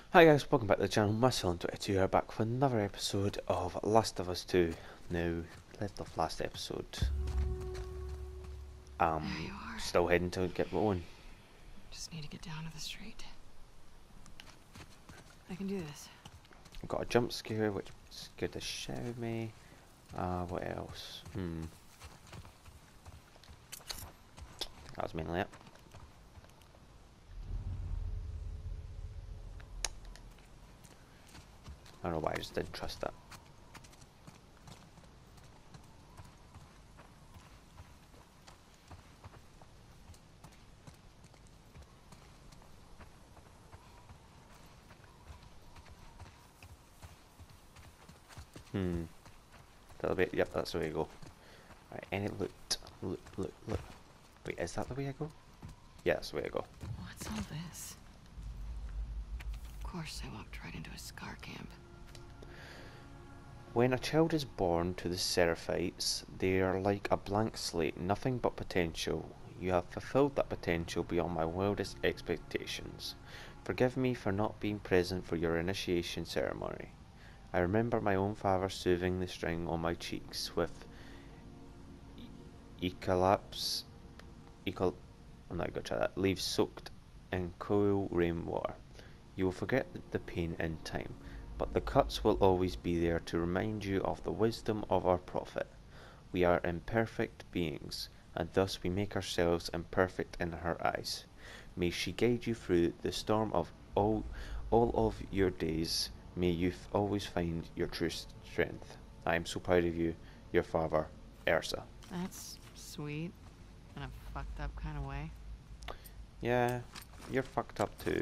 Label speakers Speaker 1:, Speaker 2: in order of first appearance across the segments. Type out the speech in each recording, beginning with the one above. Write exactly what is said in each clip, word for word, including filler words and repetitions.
Speaker 1: Hi guys, welcome back to the channel. Myself twenty-two here, back with another episode of Last of Us two. Now, left off last episode. Um,
Speaker 2: There you are.
Speaker 1: still heading to get going.
Speaker 2: Just need to get down to the street. I can do this.
Speaker 1: Got a jump scare which scared the shit out of me. Uh, what else? Hmm. That was mainly it. I don't know why I just didn't trust that. Hmm. That'll be, yep, that's the way I go. Right, any loot. Loot, loot, loot. Wait, is that the way I go? Yeah, that's the way I go.
Speaker 2: What's all this? Of course, I walked right into a scar camp.
Speaker 1: When a child is born to the Seraphites, they are like a blank slate, nothing but potential. You have fulfilled that potential beyond my wildest expectations. Forgive me for not being present for your initiation ceremony. I remember my own father soothing the string on my cheeks with Ecolaps, Ecal, I'm not going to try that, leaves soaked in cool rainwater. You will forget the pain in time, but the cuts will always be there to remind you of the wisdom of our prophet. We are imperfect beings, and thus we make ourselves imperfect in her eyes. May she guide you through the storm of all, all of your days. May you f always find your true strength. I am so proud of you, your father, Ersa.
Speaker 2: That's sweet. In a fucked up kind of way.
Speaker 1: Yeah, you're fucked up too.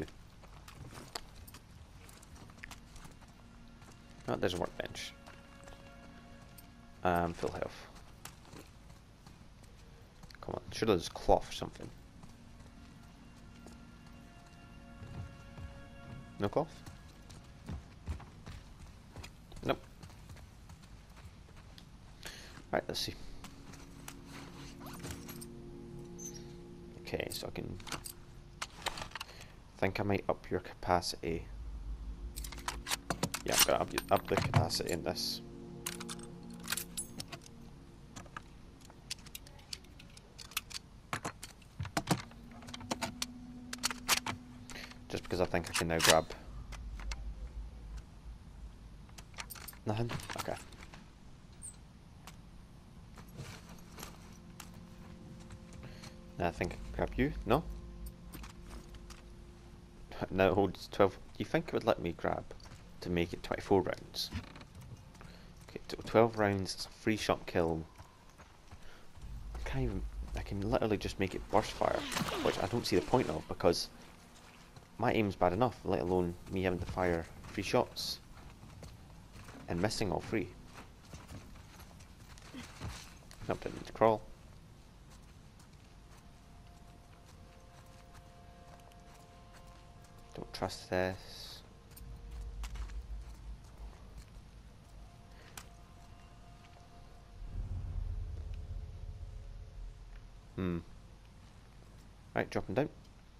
Speaker 1: Oh, there's a workbench. Um, full health. Come on, should have this cloth or something. No cloth? Nope. Right, let's see. Okay, so I can think I might up your capacity. Yeah, I'm gonna up, up the capacity in this. Just because I think I can now grab. Nothing? Okay. Now I think I can grab you? No? Now it holds twelve. Do you think it would let me grab to make it twenty-four rounds? Okay, so twelve rounds, it's a free shot kill. I can't even. I can literally just make it burst fire, which I don't see the point of because my aim's bad enough, let alone me having to fire three shots and missing all three. Nope, didn't need to crawl. Don't trust this. Hmm. Right, dropping down.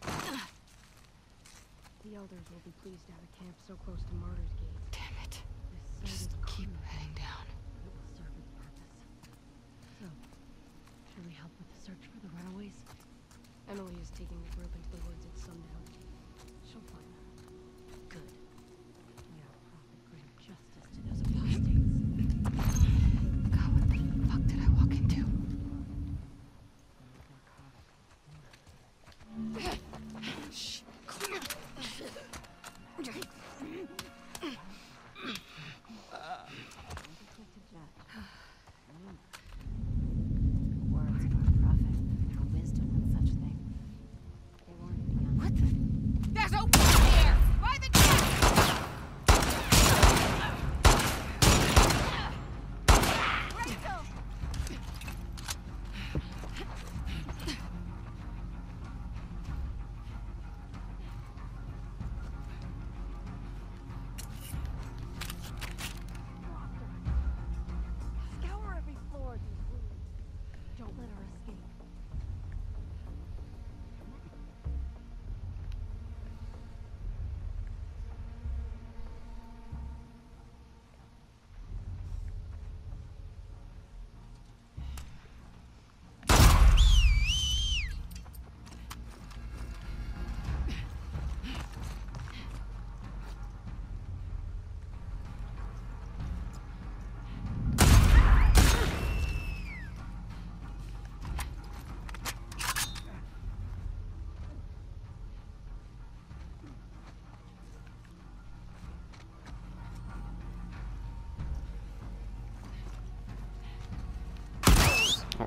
Speaker 3: The elders will be pleased to have a camp so close to Martyr's Gate.
Speaker 2: Damn it.
Speaker 3: This
Speaker 2: Just
Speaker 3: site is
Speaker 2: keep
Speaker 3: common.
Speaker 2: heading down.
Speaker 3: It will serve its purpose. So, should we help with the search for the runaways? Emily is taking the group into the woods at sundown. She'll find them. Good. May our prophet grant justice to those apostates.
Speaker 2: God, what the fuck did I walk into? Shh. Clear.
Speaker 3: Words of our prophet, our wisdom and such things. They weren't beyond.
Speaker 2: What the? There's a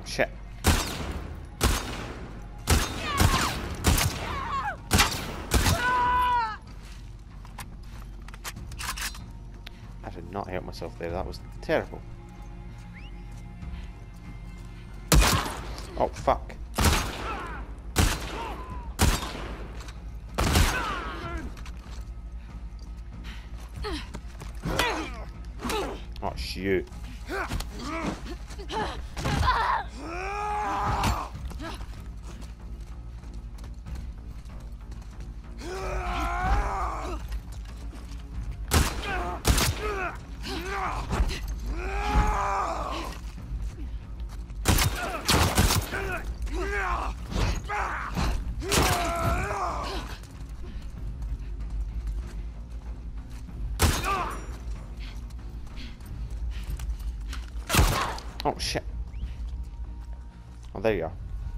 Speaker 1: Oh shit. I did not help myself there, that was terrible. Oh fuck. Oh shoot. Oh shit. Oh, there you are.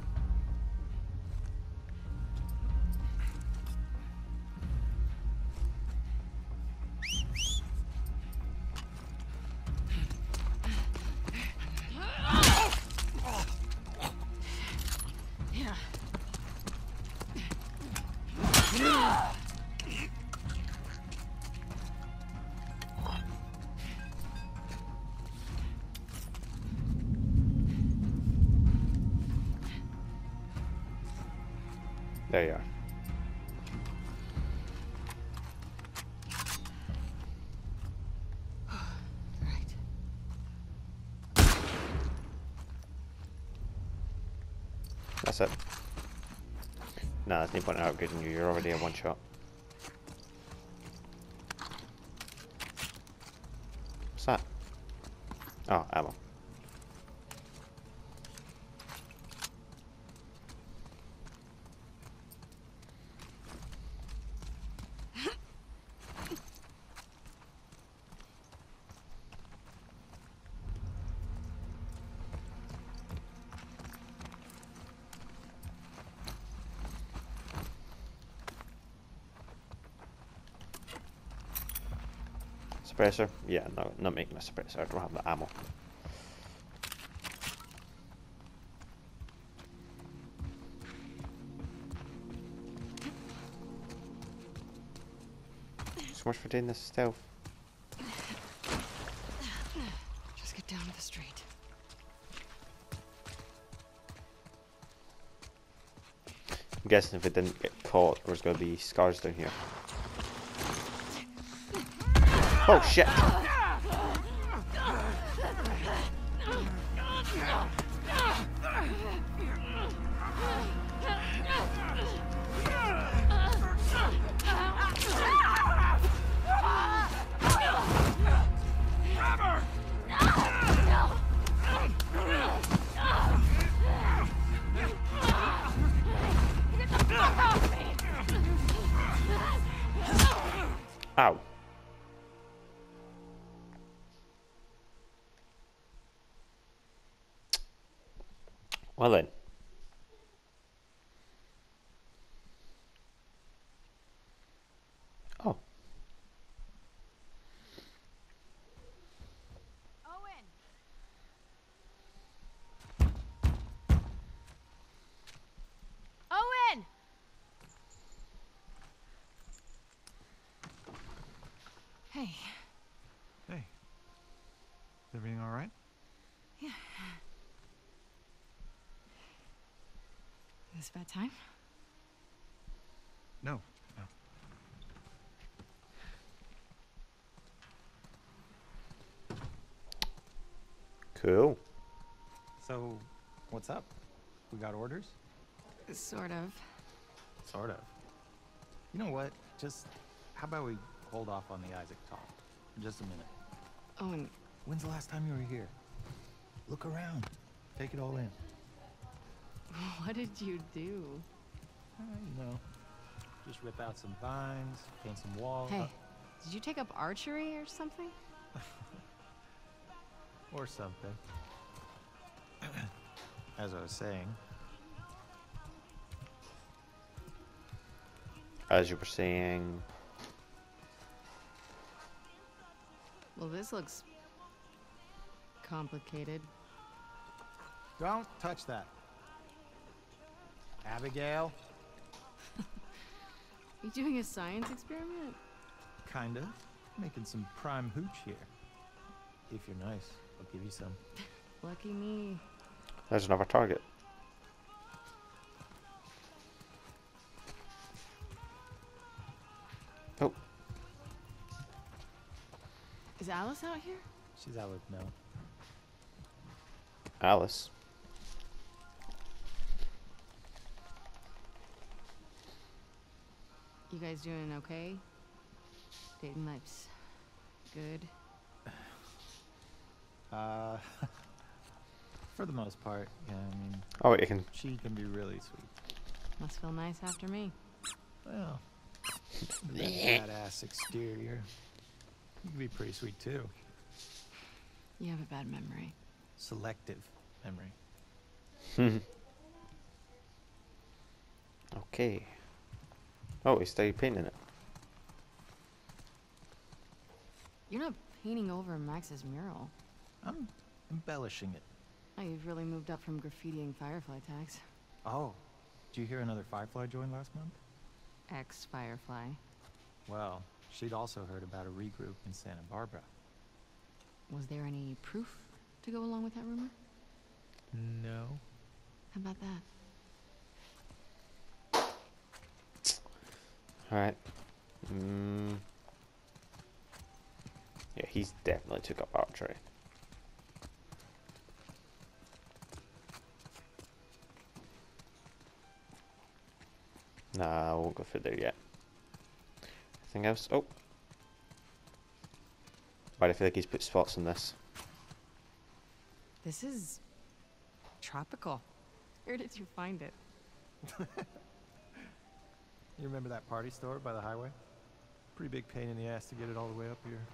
Speaker 1: There you are.
Speaker 2: Right.
Speaker 1: That's it. Nah, there's no point in outgrading you, you're already a one shot. What's that? Oh, ammo. Suppressor? Yeah, no, not making a suppressor, I don't have the ammo. So much for doing this stealth.
Speaker 2: Just get down to the street.
Speaker 1: I'm guessing if it didn't get caught, there was going to be scars down here. Oh shit! Ow. Well then. Oh.
Speaker 3: Owen! Owen!
Speaker 2: Hey.
Speaker 4: Hey. Is everything all right?
Speaker 2: Yeah. Is this bad time?
Speaker 4: No. No.
Speaker 1: Cool.
Speaker 4: So, what's up? We got orders?
Speaker 2: Sort of.
Speaker 4: Sort of. You know what? Just, how about we hold off on the Isaac talk for just a minute?
Speaker 2: Owen,
Speaker 4: When's the last time you were here? Look around. Take it all in.
Speaker 2: what did you do?
Speaker 4: Uh, you know, just rip out some vines, paint some walls.
Speaker 2: Hey,
Speaker 4: uh,
Speaker 2: did you take up archery or something?
Speaker 4: or something. As I was saying,
Speaker 1: As you were saying.
Speaker 2: Well, this looks complicated.
Speaker 4: Don't touch that. Abigail?
Speaker 2: You doing a science experiment?
Speaker 4: Kinda. Making some prime hooch here. If you're nice, I'll give you some.
Speaker 2: Lucky me.
Speaker 1: There's another target. Oh,
Speaker 2: Is Alice out here?
Speaker 4: She's out with Mel.
Speaker 1: Alice.
Speaker 2: You guys doing okay? Dating life's good?
Speaker 4: Uh, for the most part, yeah, I mean,
Speaker 1: Oh wait, you can.
Speaker 4: she can be really sweet.
Speaker 2: Must feel nice after me.
Speaker 4: Well, with that badass exterior, you can be pretty sweet too.
Speaker 2: You have a bad memory.
Speaker 4: Selective memory.
Speaker 1: Okay. Oh, he started painting it.
Speaker 2: You're not painting over Max's mural.
Speaker 4: I'm embellishing it.
Speaker 2: Oh, you've really moved up from graffitiing Firefly tags.
Speaker 4: Oh, did you hear another Firefly joined last month?
Speaker 2: Ex-Firefly.
Speaker 4: Well, she'd also heard about a regroup in Santa Barbara.
Speaker 2: Was there any proof to go along with that rumor?
Speaker 4: No.
Speaker 2: How about that?
Speaker 1: Alright. Mm. Yeah, he's definitely took up archery. Nah, I won't go through there yet. Anything else? Oh. But I feel like he's put spots on this.
Speaker 2: This is tropical. Where did you find it?
Speaker 4: You remember that party store by the highway? Pretty big pain in the ass to get it all the way up here.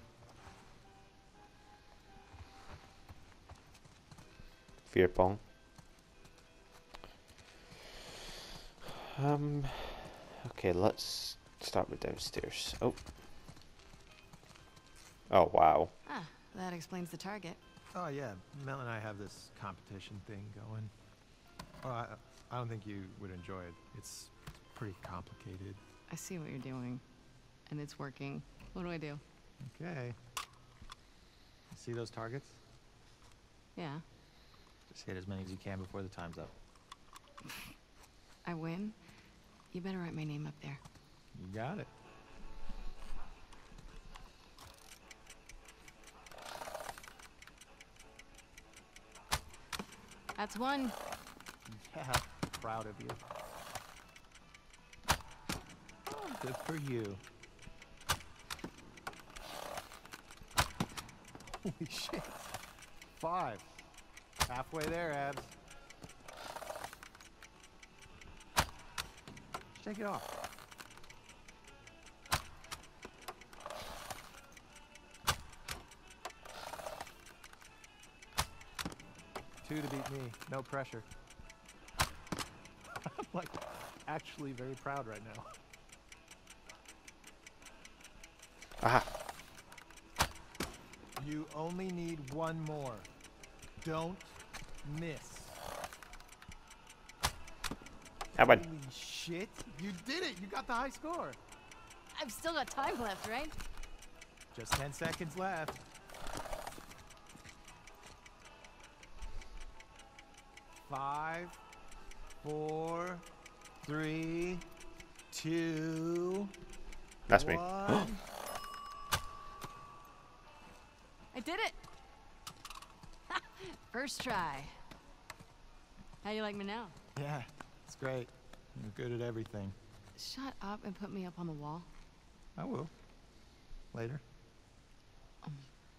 Speaker 1: Fear pong. Um. Okay, let's start with downstairs. Oh. Oh wow.
Speaker 2: Ah, that explains the target.
Speaker 4: Oh yeah, Mel and I have this competition thing going. Oh, I, I don't think you would enjoy it. It's pretty complicated.
Speaker 2: I see what you're doing. And it's working. What do I do?
Speaker 4: Okay. See those targets?
Speaker 2: Yeah.
Speaker 4: Just hit as many as you can before the time's up.
Speaker 2: I win? You better write my name up there.
Speaker 4: You got it.
Speaker 2: That's one.
Speaker 4: Yeah, proud of you. Oh, good for you. Holy shit. Five. Halfway there, Abs. Shake it off. Two to beat me. No pressure. I'm like actually very proud right now.
Speaker 1: Aha.
Speaker 4: You only need one more. Don't miss.
Speaker 1: How about
Speaker 4: Holy shit. You did it. You got the high score.
Speaker 2: I've still got time left, right?
Speaker 4: Just ten seconds left. Five, four, three, two,
Speaker 1: That's me.
Speaker 4: one.
Speaker 2: I did it! First try. How you like me now?
Speaker 4: Yeah, it's great. You're good at everything.
Speaker 2: Shut up and put me up on the wall.
Speaker 4: I will. Later.
Speaker 2: Um,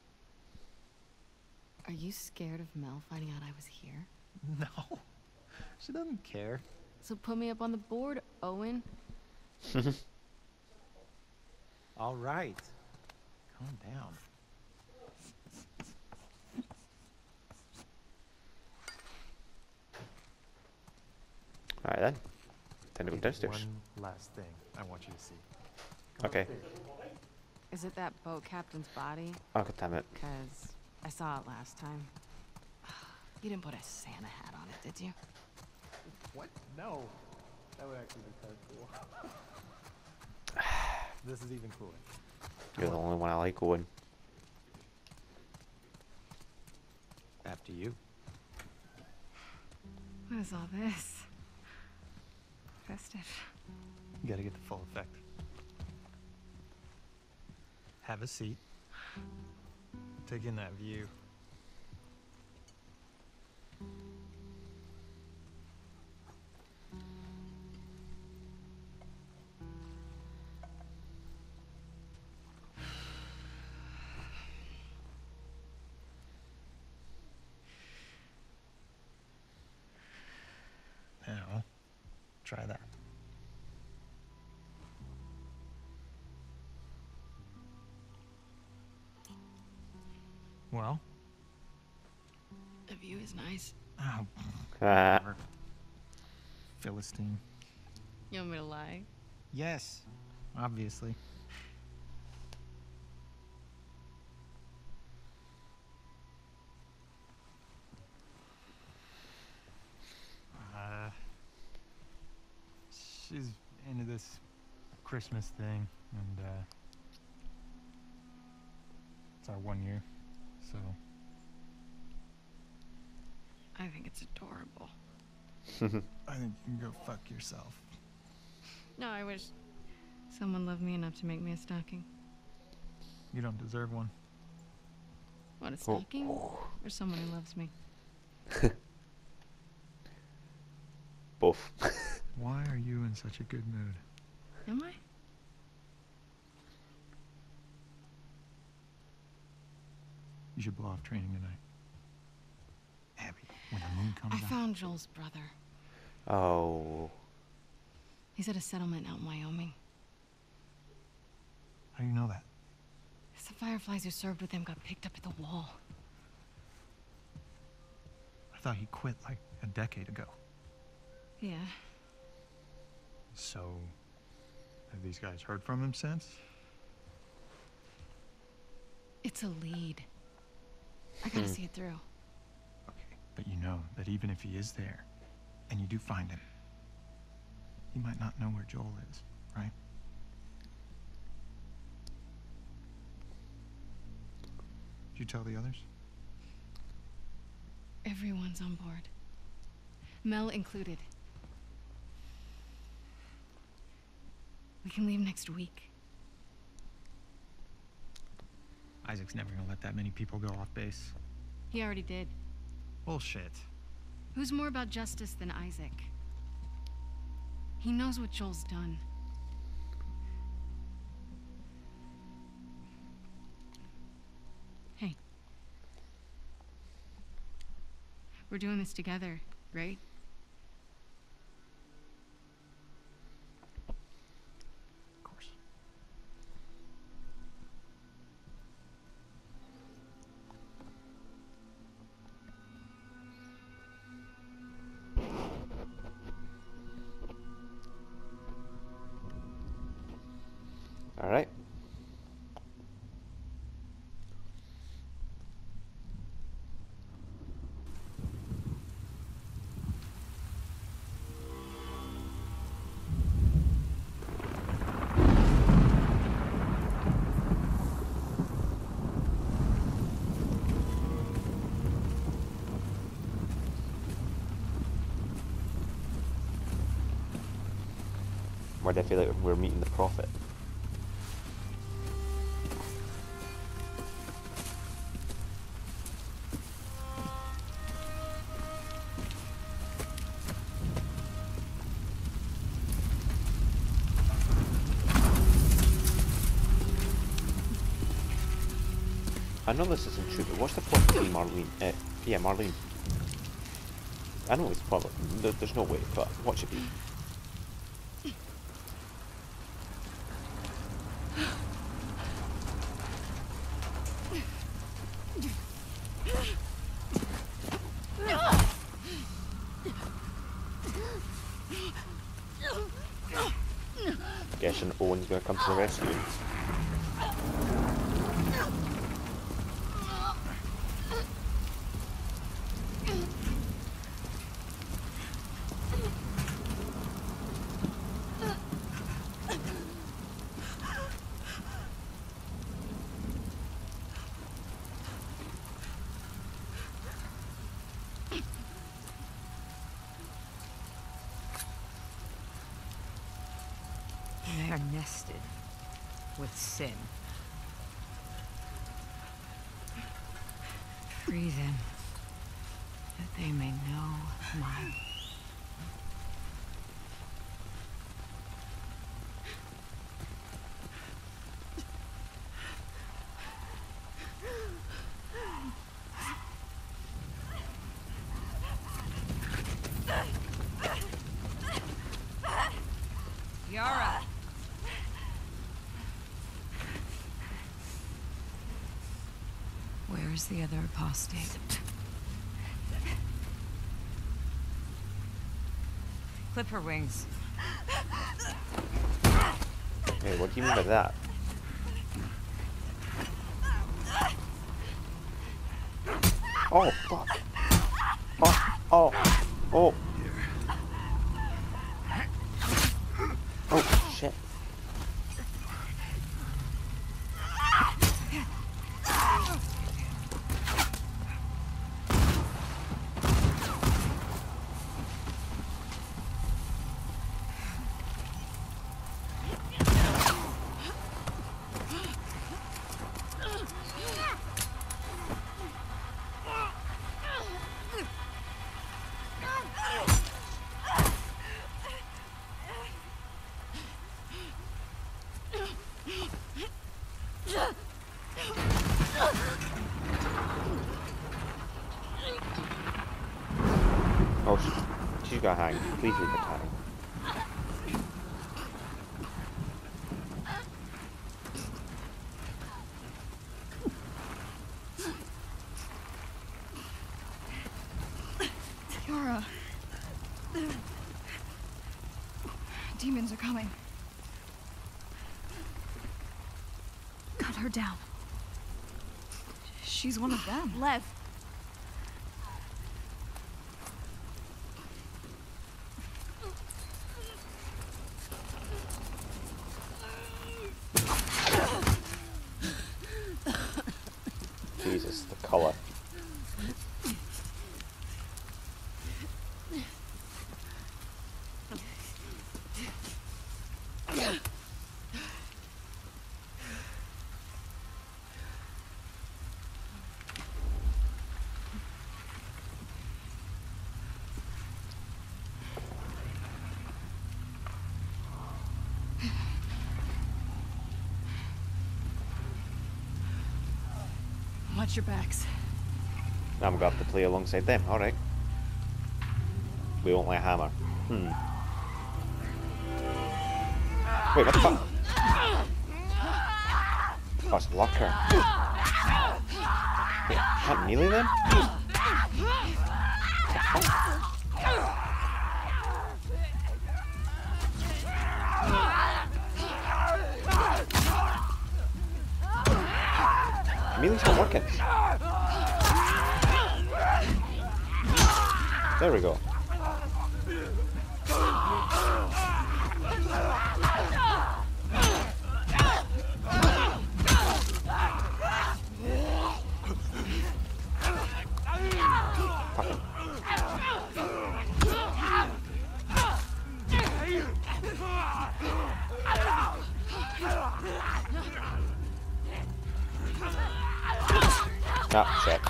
Speaker 2: are you scared of Mel finding out I was here?
Speaker 4: No. She doesn't care.
Speaker 2: So put me up on the board, Owen.
Speaker 4: All right. Calm down.
Speaker 1: Alright then. Time to go downstairs.
Speaker 4: One last thing I want you to see.
Speaker 1: Okay.
Speaker 2: Is it that boat captain's body?
Speaker 1: Oh god damn it.
Speaker 2: Because I saw it last time. You didn't put a Santa hat on it, did you?
Speaker 4: What? No. That would actually be kind of cool. This is even cooler.
Speaker 1: You're the only one I like, Owen.
Speaker 4: After you.
Speaker 2: What is all this? Festive.
Speaker 4: You gotta get the full effect. Have a seat. Take in that view. Now, try that. Well?
Speaker 2: The view is nice.
Speaker 4: Oh,
Speaker 1: Ah.
Speaker 4: whatever. Philistine.
Speaker 2: You want me to lie?
Speaker 4: Yes, obviously. Uh, she's into this Christmas thing, and uh, it's our one year, so.
Speaker 2: I think it's adorable.
Speaker 4: I think you can go fuck yourself.
Speaker 2: No, I wish someone loved me enough to make me a stocking.
Speaker 4: You don't deserve one.
Speaker 2: What, a stocking? Or someone who loves me?
Speaker 1: Both.
Speaker 4: Why are you in such a good mood?
Speaker 2: Am I?
Speaker 4: You should blow off training tonight. Abby, when the moon comes
Speaker 2: I
Speaker 4: out.
Speaker 2: found Joel's brother.
Speaker 1: Oh.
Speaker 2: He's at a settlement out in Wyoming.
Speaker 4: How do you know that?
Speaker 2: The Fireflies who served with him got picked up at the wall.
Speaker 4: I thought he quit like a decade ago.
Speaker 2: Yeah.
Speaker 4: So, have these guys heard from him since?
Speaker 2: It's a lead. I gotta see it through.
Speaker 4: Okay, but you know that even if he is there, and you do find him, he might not know where Joel is, right? Did you tell the others?
Speaker 2: Everyone's on board. Mel included. We can leave next week.
Speaker 4: Isaac's never gonna let that many people go off base.
Speaker 2: He already did.
Speaker 4: Bullshit.
Speaker 2: Who's more about justice than Isaac? He knows what Joel's done. Hey. We're doing this together, right?
Speaker 4: Of course.
Speaker 1: All right. Why do I feel like we're meeting the prophet? I know this isn't true, but what's the prophet in Marlene? Uh, yeah, Marlene. I know it's probably there, there's no way, but what should be? Guessing Owen's gonna come to the rescue.
Speaker 2: nested with sin. Free them, that they may know mine. Yara! Where is the other apostate? Clip her wings.
Speaker 1: Hey, what do you mean by that? Oh, fuck. Oh, oh, oh. Oh, shit. Oh, she, she's got hang. Please leave it hang.
Speaker 5: Yara. Demons are coming. Cut her down. She's one of them. Lev.
Speaker 1: Jesus, the color.
Speaker 5: Watch your backs.
Speaker 1: I'm going to have to play alongside them, alright. We won't let hammer. Hmm. Wait, what the fuck? Oh, it's Locker. Wait, can't melee them? What the fuck? Melee's not working. There we go. Fucking. Ah, shit.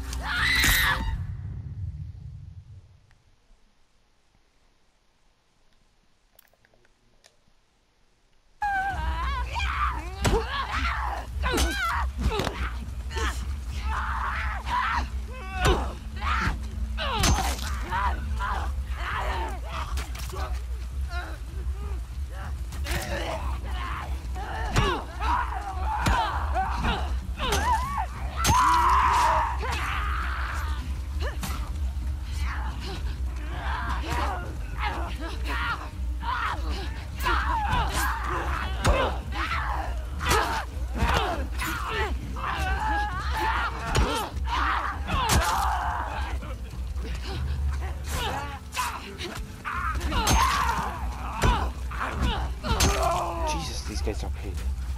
Speaker 1: Guys are paid.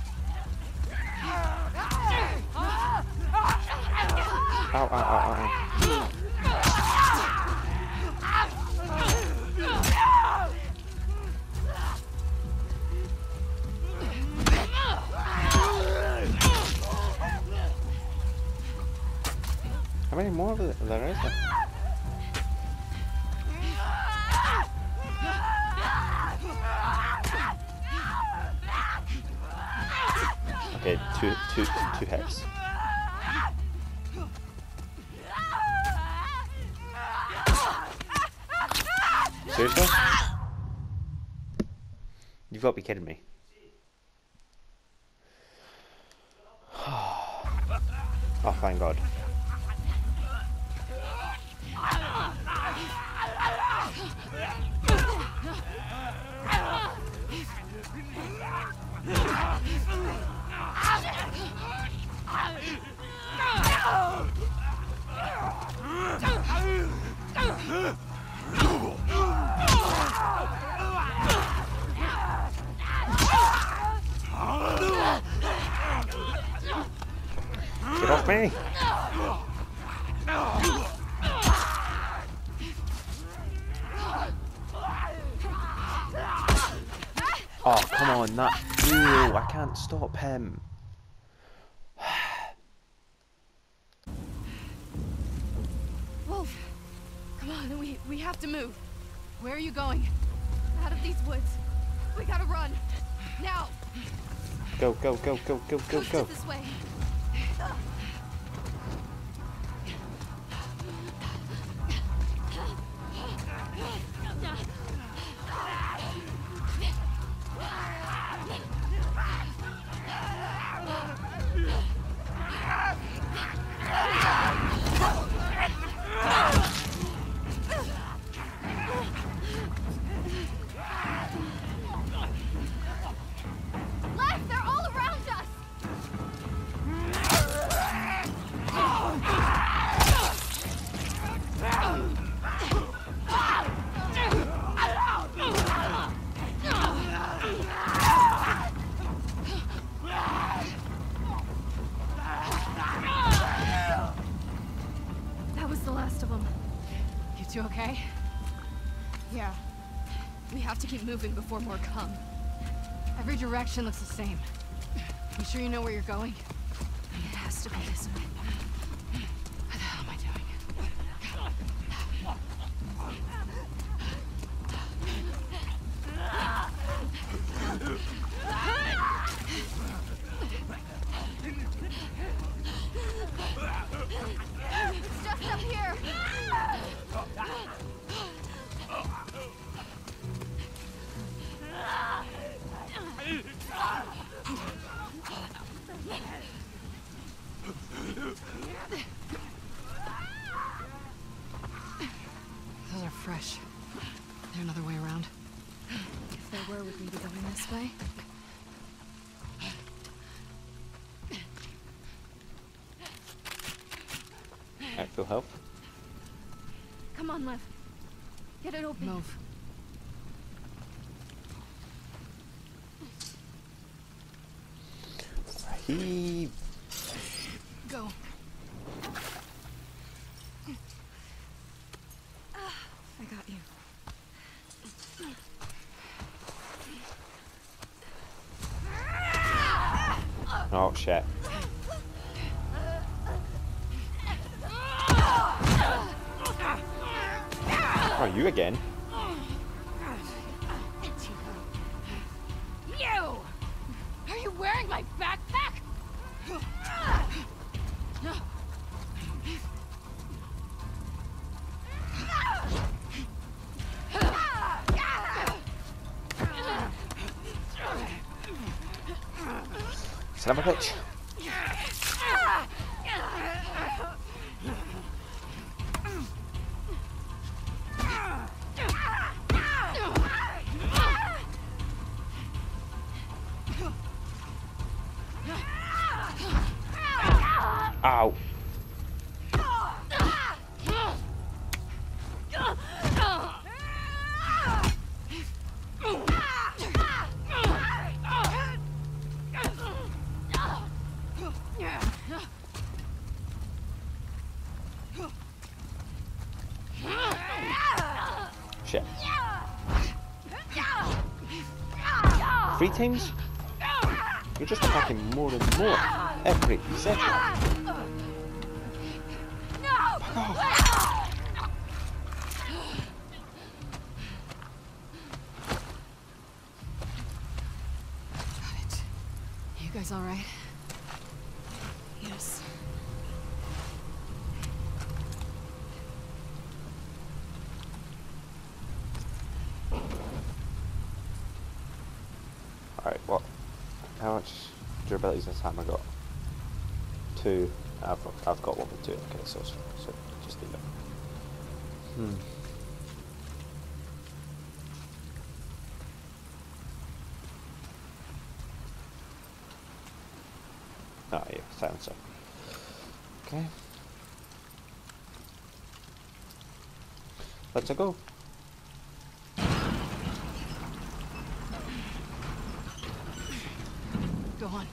Speaker 1: Ow, ow, ow, ow. How many more of it there is there? Okay, two, two, two hits. Seriously? You've got to be kidding me. Oh, thank God. Get off me! Oh, come on, that... Ew, I can't stop him.
Speaker 5: Wolf, come on, we, we have to move. Where are you going? Out of these woods. We gotta run. Now!
Speaker 1: Go, go, go, go, go, go,
Speaker 5: Push
Speaker 1: go.
Speaker 5: it this way. Left, they're all around us! That was the last of them. You two okay? Yeah. We have to keep moving before more come. Every direction looks the same. You sure you know where you're going? It has to be this way. What the hell am I doing? It's just up here. Those are fresh. There another way around? If there were, would we be going this way?
Speaker 1: At full health.
Speaker 5: Come on, Lev. Get it open.
Speaker 2: Move.
Speaker 1: He...
Speaker 5: Go. I got you.
Speaker 1: Oh, shit. Oh, you again?
Speaker 5: You! Are you wearing my backpack?
Speaker 1: Son of a bitch. Ow. Shit. Three times? You're just attacking more and more every second.
Speaker 5: No!
Speaker 2: You guys all right?
Speaker 5: Yes.
Speaker 1: Alright, what? How much durability does this hammer got? Two. I've, I've got one with two. Okay, so, so just leave it. Hmm. Ah, yeah, silencer. Okay. Let's go.
Speaker 2: Go on.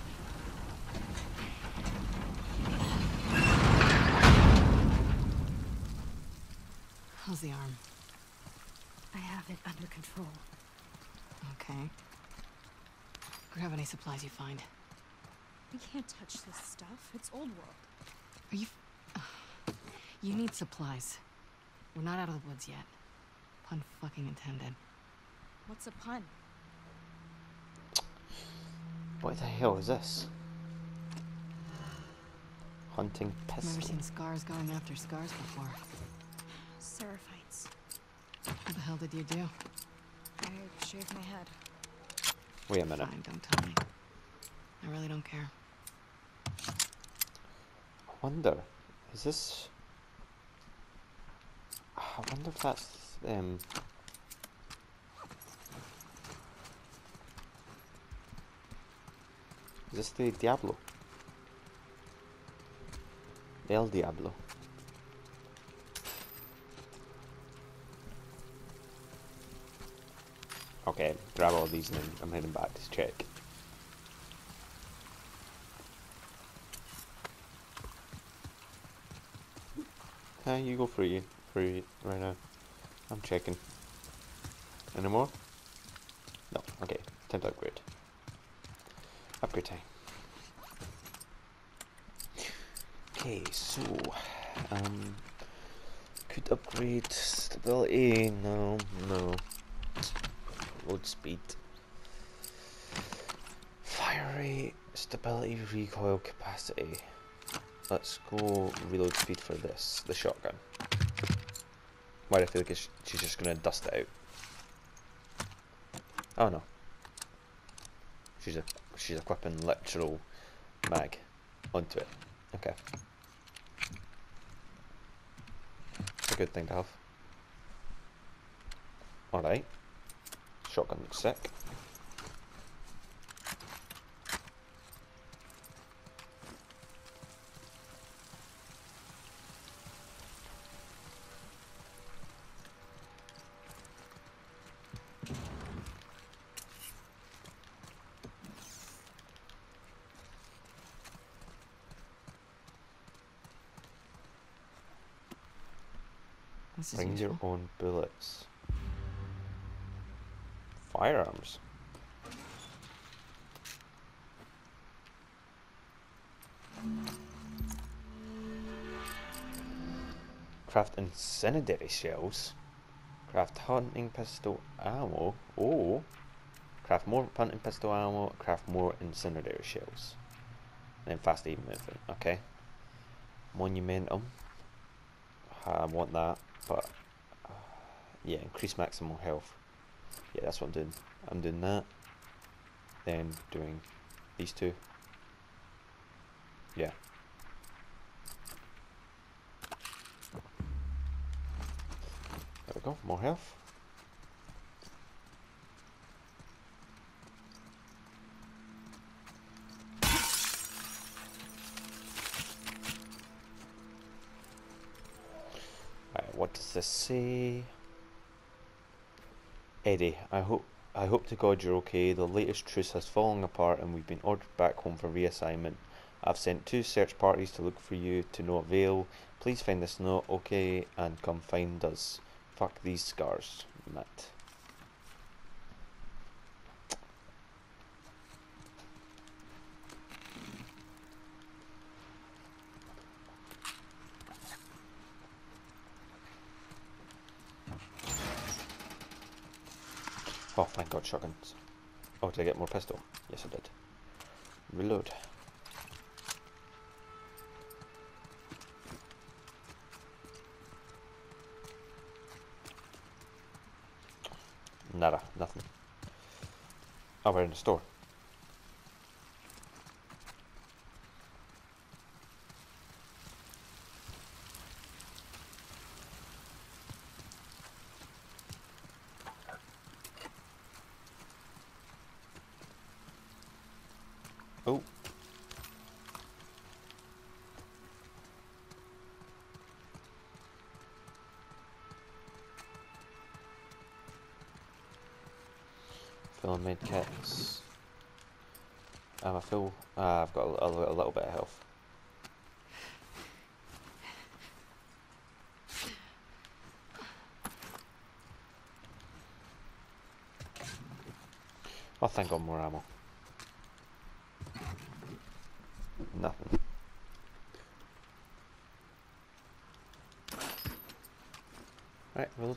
Speaker 2: How's the arm?
Speaker 3: I have it under control.
Speaker 2: Okay. Grab any supplies you find.
Speaker 3: We can't touch this stuff. It's old world.
Speaker 2: Are you... You need supplies. We're not out of the woods yet. Pun fucking intended.
Speaker 3: What's a pun?
Speaker 1: What the hell is this? Hunting pistol.
Speaker 2: Never seen scars going after scars before.
Speaker 3: Seraphites.
Speaker 2: What the hell did you do?
Speaker 3: I shaved my head.
Speaker 1: Wait a minute.
Speaker 2: Fine, don't tell me. I really don't care.
Speaker 1: I wonder, is this... I wonder if that's, um... Is this the Diablo? El Diablo. Okay, grab all these and then I'm heading back to check. Okay, you go for you, for you right now. I'm checking. Any more? No, okay, time to upgrade. Upgrade time. Okay, so, um, could upgrade stability, no, no. Load speed. Fire rate, stability, recoil capacity. Let's go reload speed for this, the shotgun. Why do I feel like it's, she's just gonna dust it out? Oh no. She's a she's equipping literal mag onto it. Okay. It's a good thing to have. Alright. Shotgun looks sick.
Speaker 2: This is
Speaker 1: Bring your
Speaker 2: useful.
Speaker 1: own bullets. Firearms. Craft incendiary shells. Craft hunting pistol ammo. Oh. Craft more hunting pistol ammo. Craft more incendiary shells. And then fast aim movement. Okay. Monumentum. I want that, but uh, yeah, increase maximum health. Yeah, that's what I'm doing. I'm doing that. Then doing these two. Yeah. There we go, more health. Right, what does this say? Eddie, I hope I hope to God you're okay. The latest truce has fallen apart and we've been ordered back home for reassignment. I've sent two search parties to look for you to no avail. Please find this note, okay, and come find us. Fuck these scars, Matt. Oh, thank God, shotguns. Oh, did I get more pistol? Yes, I did. Reload. Nada, nothing. Oh, we're in the store. Oh. Filling med kits. Am I full? Ah, I've got a, a, a little bit of health. I think I've more ammo. Nothing. Right, reload.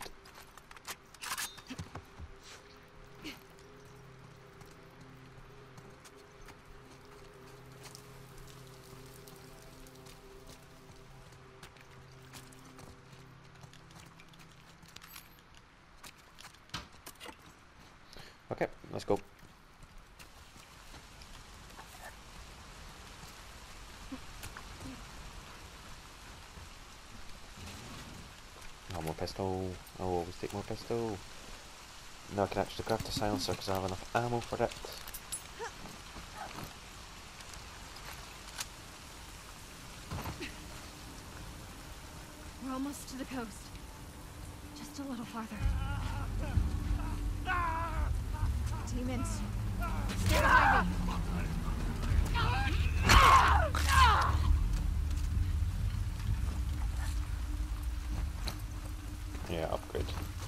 Speaker 1: Okay, let's go. Oh, more pistol. I'll always take more pistol. Now I can actually craft a silencer because I have enough ammo for it.
Speaker 5: We're almost to the coast. Just a little farther. Demons. Stay behind me.
Speaker 1: Yeah, upgrade.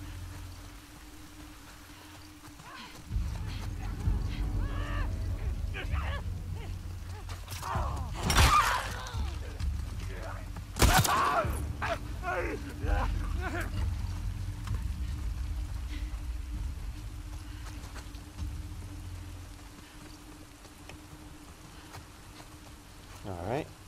Speaker 1: Alright.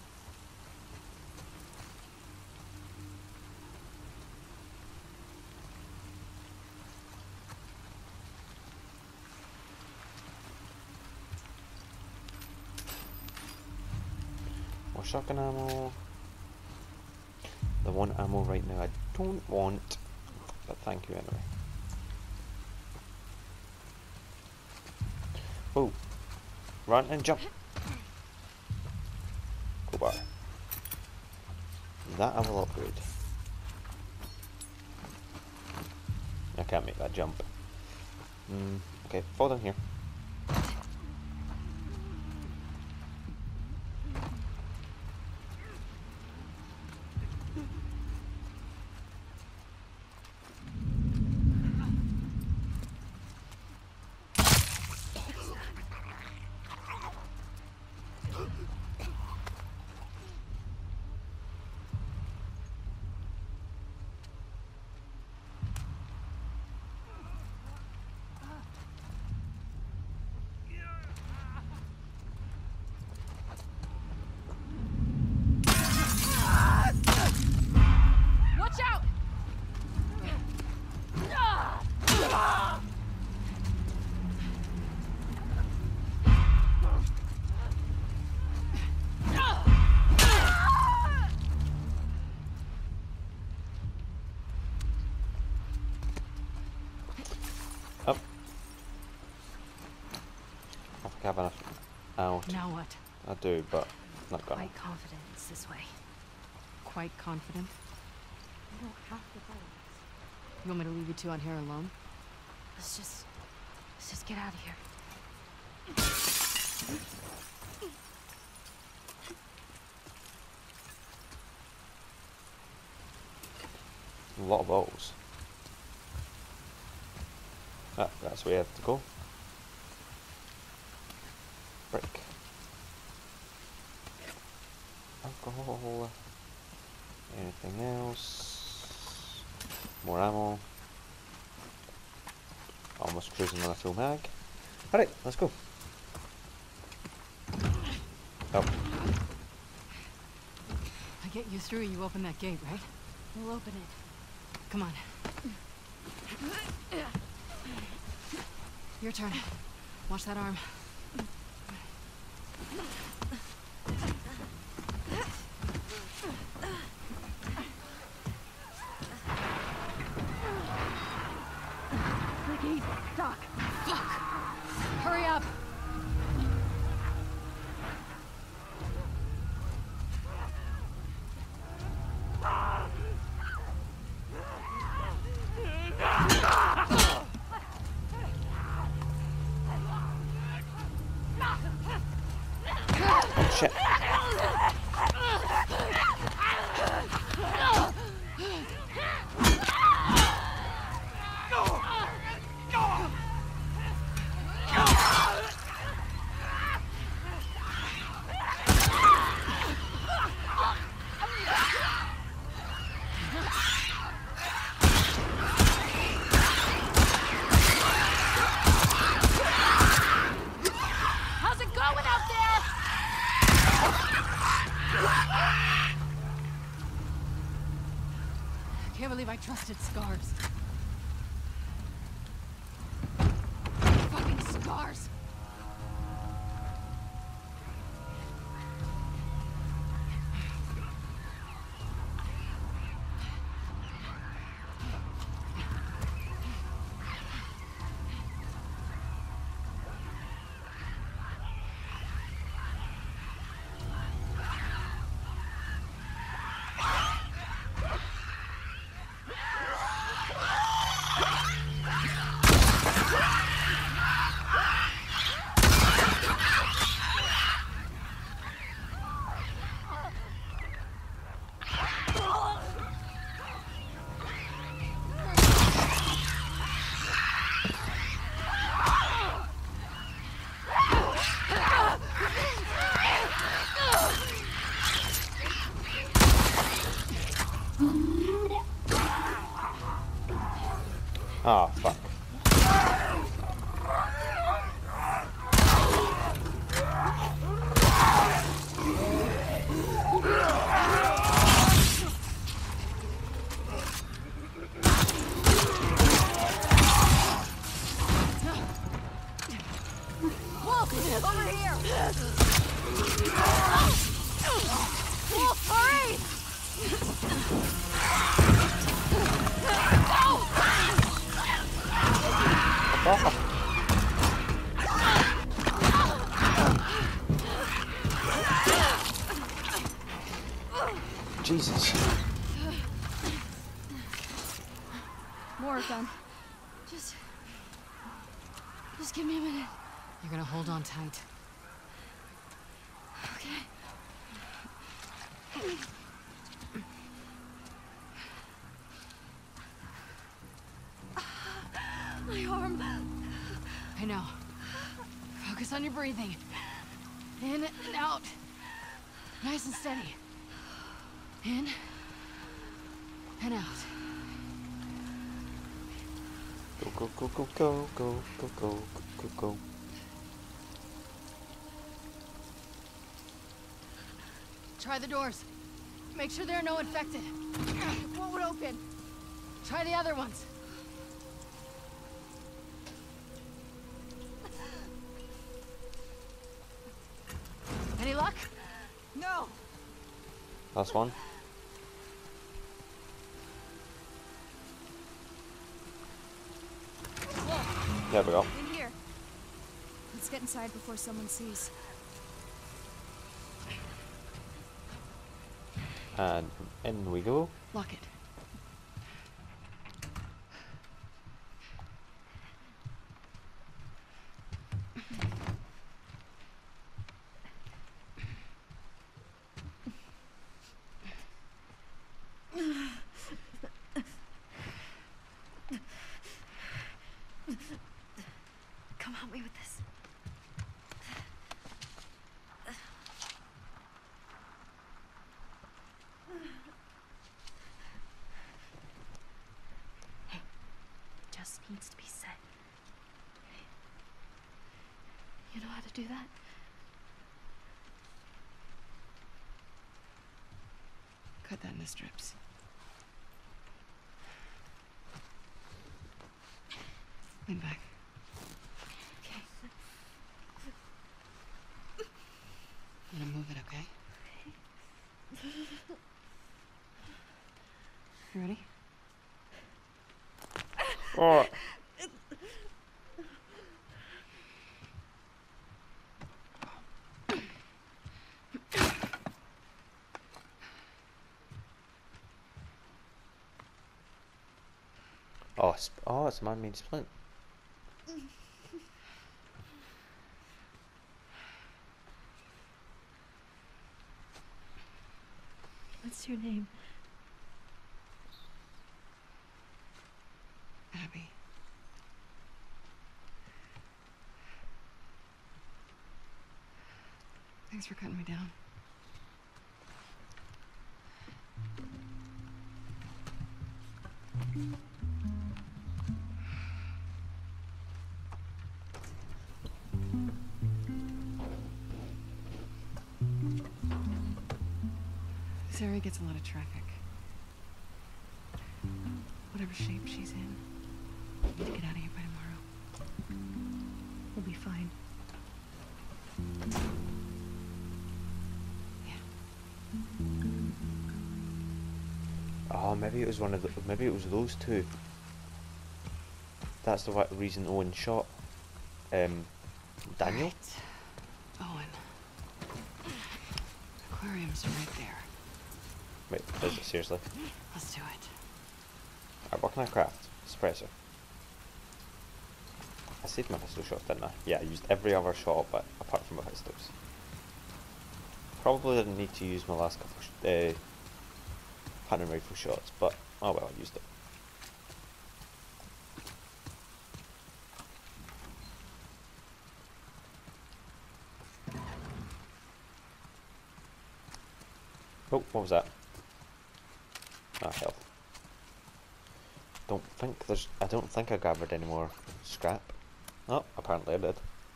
Speaker 1: More shotgun ammo. The one ammo right now I don't want, but thank you anyway. Oh, run and jump. Go bar. That I will upgrade. I can't make that jump. Mm, okay, fall down here.
Speaker 5: Watch out!
Speaker 1: Up. I think I have enough out.
Speaker 2: Now what?
Speaker 1: I do, but not gonna.
Speaker 2: Quite confident it's this way. Quite confident?
Speaker 3: We don't have to go.
Speaker 2: You want me to leave you two out here alone?
Speaker 3: Let's just... Let's just get out of here.
Speaker 1: A lot of those. Ah, that's where I have to go. Brick. Alcohol. Anything else? More ammo. Almost cruising on a full mag. Alright, let's go. Oh.
Speaker 2: I get you through, you open that gate, right?
Speaker 5: We'll open it.
Speaker 2: Come on. Your turn. Watch that arm.
Speaker 5: The gate's stuck.
Speaker 2: Fuck! Hurry up!
Speaker 1: Oh shit.
Speaker 5: How's it going out there?
Speaker 2: Can't believe I trusted Scars. Fucking Scars!
Speaker 1: Ah, fuck.
Speaker 5: Wolf, over here! Wolf, hurry!
Speaker 1: Oh. Jesus.
Speaker 5: More of them. Just... Just give me a minute.
Speaker 2: You're gonna hold on tight.
Speaker 5: Okay. My arm.
Speaker 2: I know. Focus on your breathing. In and out. Nice and steady. In and out.
Speaker 1: Go, go, go, go, go, go, go, go, go, go.
Speaker 2: Try the doors. Make sure there are no infected.
Speaker 5: What would open?
Speaker 2: Try the other ones. Any luck?
Speaker 5: No.
Speaker 1: Last one. There we go.
Speaker 5: In here. Let's get inside before someone sees.
Speaker 1: And in we go.
Speaker 2: Lock it.
Speaker 5: Come help me with this.
Speaker 3: to do that?
Speaker 2: Cut that into strips. Lean back.
Speaker 3: Okay.
Speaker 2: I'm gonna move it, okay? You ready?
Speaker 1: Oh. Oh, sp oh, it's a man-made splint.
Speaker 3: What's your name?
Speaker 2: Abby. Thanks for cutting me down. This area gets a lot of traffic. Whatever shape she's in, we need to get out of here by tomorrow.
Speaker 3: We'll be fine.
Speaker 1: Oh, maybe it was one of the. Maybe it was those two. That's the wa- reason Owen shot um, Daniel.
Speaker 2: Right. Owen. Aquarium's right there.
Speaker 1: Wait, is it seriously?
Speaker 2: Let's do it.
Speaker 1: Alright, what can I craft? Suppressor. I saved my pistol shots, didn't I? Yeah, I used every other shot, but apart from my pistols. Probably didn't need to use my last couple of uh, hunting rifle shots, but oh well, I used it. Oh, what was that? Ah, health. Don't think there's. I don't think I gathered any more scrap. Oh, apparently I did.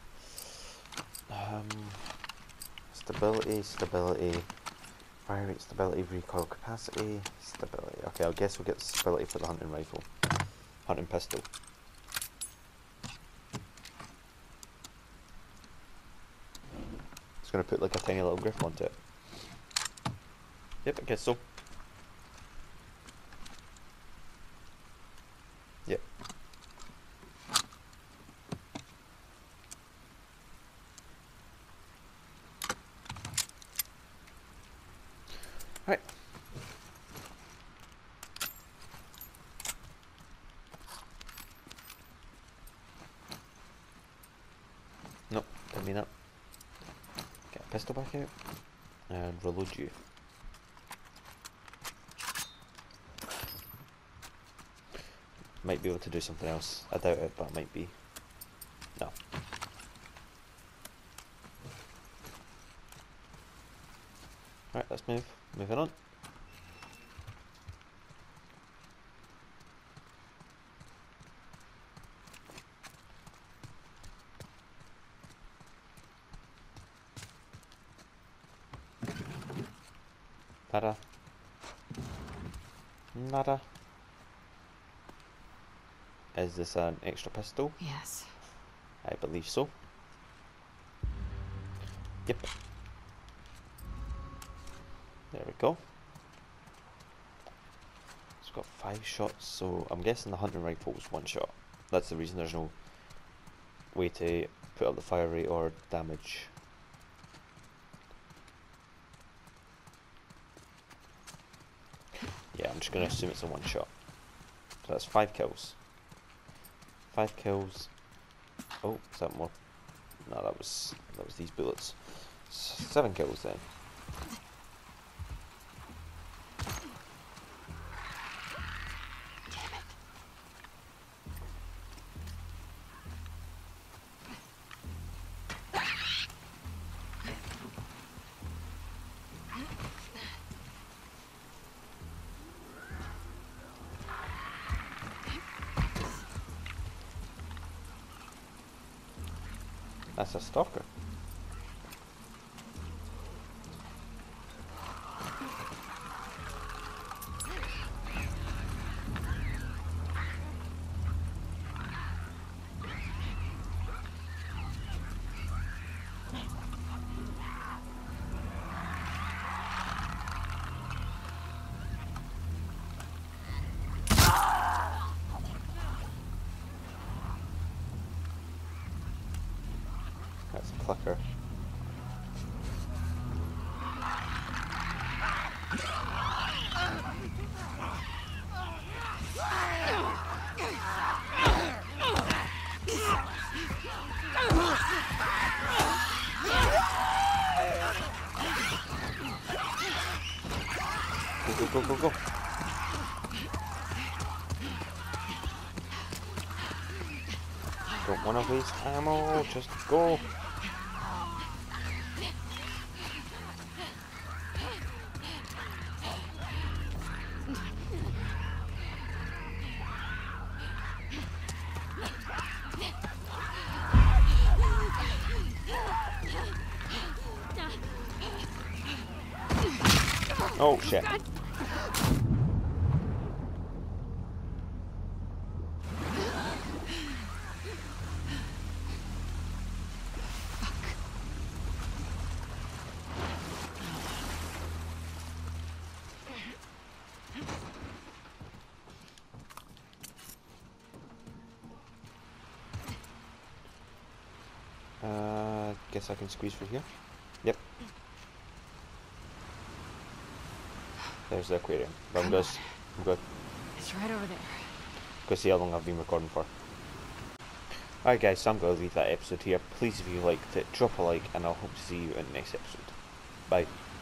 Speaker 1: Um, stability, stability, fire rate, stability, recoil capacity, stability. Okay, I guess we'll get stability for the hunting rifle, hunting pistol. It's gonna put like a tiny little grip onto it. Yep, I guess so. Yep. Right. Nope, didn't mean that. Get a pistol back out and reload you. Might be able to do something else. I doubt it, but it might be. No. Alright, let's move. Moving on. Nada. Nada. Is this an extra pistol?
Speaker 2: Yes.
Speaker 1: I believe so. Yep. There we go. It's got five shots, so I'm guessing the hunting rifle was one shot. That's the reason there's no way to put up the fire rate or damage. Yeah, I'm just going to assume it's a one shot. So that's five kills. Five kills. Oh, is that more? No, that was that was these bullets. S seven kills then. That's a stalker. Go, go, go, go, go. Don't want to waste ammo, just go. Oh shit. Uh, guess I can squeeze through here. Yep. There's the aquarium. But I'm good. I'm good.
Speaker 2: It's right over there.
Speaker 1: Go see how long I've been recording for. Alright guys, so I'm going to leave that episode here. Please, if you liked it, drop a like, and I'll hope to see you in the next episode. Bye.